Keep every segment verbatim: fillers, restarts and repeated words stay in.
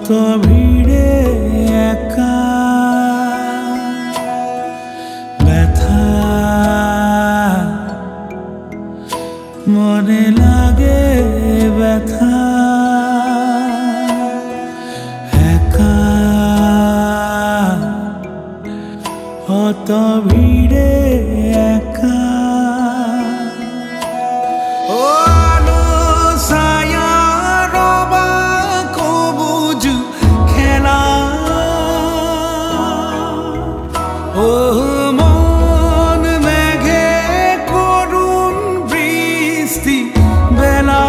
অত ভিড়ে একা ব্যথা মনে লাগে ব্যথা একা অত ভিড়ে একা মন মেঘে করুণ বৃষ্টি বেলা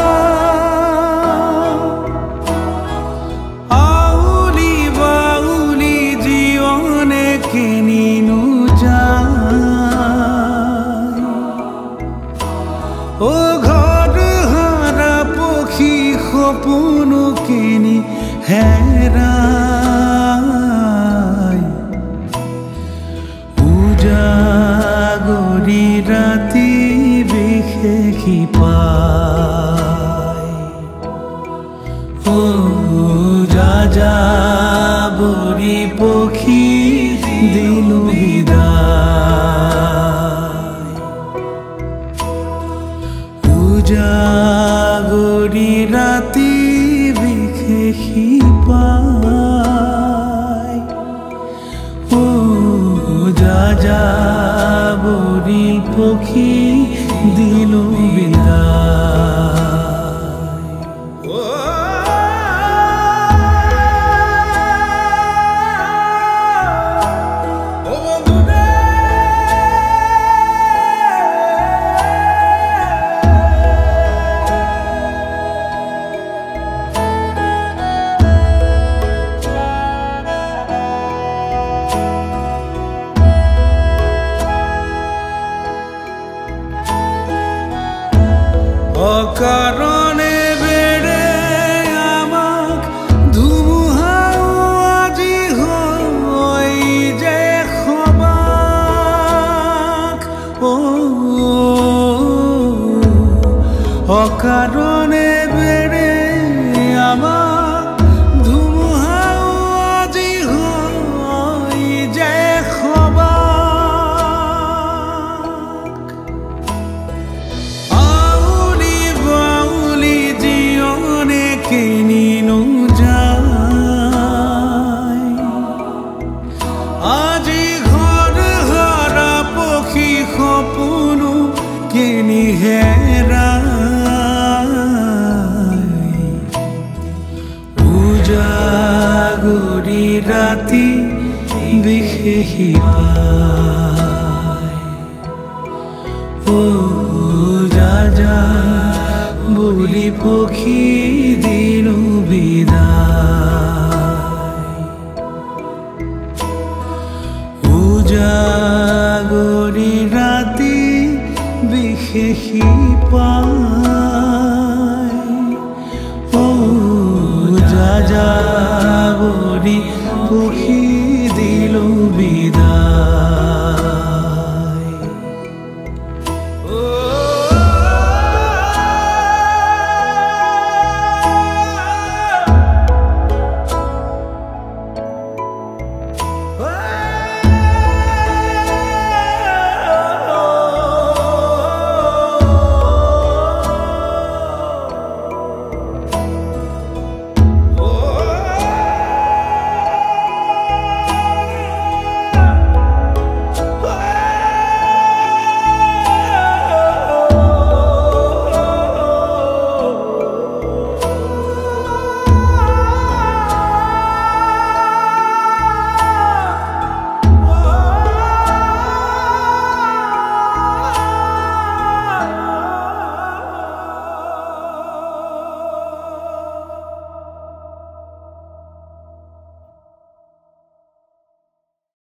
আউলি বাউলি জীবনে কিনিনু যায় ও ঘর হারা পক্ষী সপনো কিনি হেরা জাগরি রাতি বিশেষি পায় ও যা যাবরি পক্ষী দিলু বিদায় উজাগরি রাতি বিশেষি পায় ও যা যাবরি পক্ষী দিলু বিদায় অকারণে বেড়ে আমাক ধুমুহাও আজি হয় যে খবাক ও অকারণে বেড়ে আমাক ধুমুহাও আজি হয় যে খবাক কিনিনু যায় আজি ঘর হারা পক্ষী সপনো কিনি হেরায় উজাগরি রাতি বিশেষি পায় ও যা যা বলি পক্ষী দিলু বিদায় উজাগরি রাতি বিশেষি পায় ও যা যা